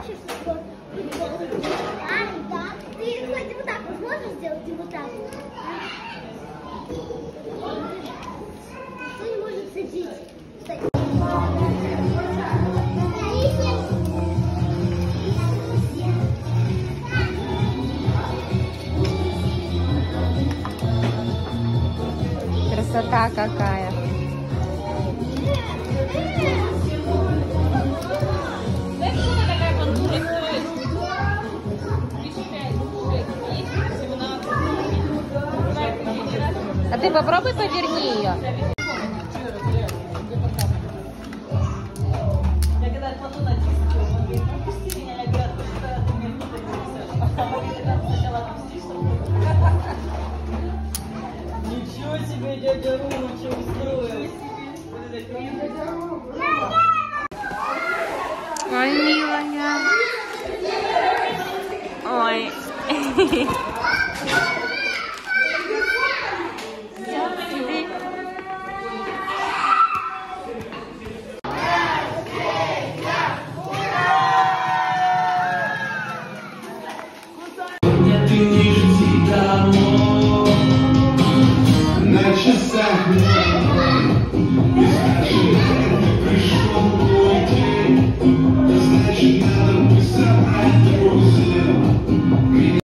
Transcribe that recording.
хочешь вот. Да. Ты, кстати, вот так вот можешь сделать и вот так. Кто не может садить? Красота какая! А ты попробуй поверни ее. Ничего себе, дядя Руча устроил. Ой, милая. Ой.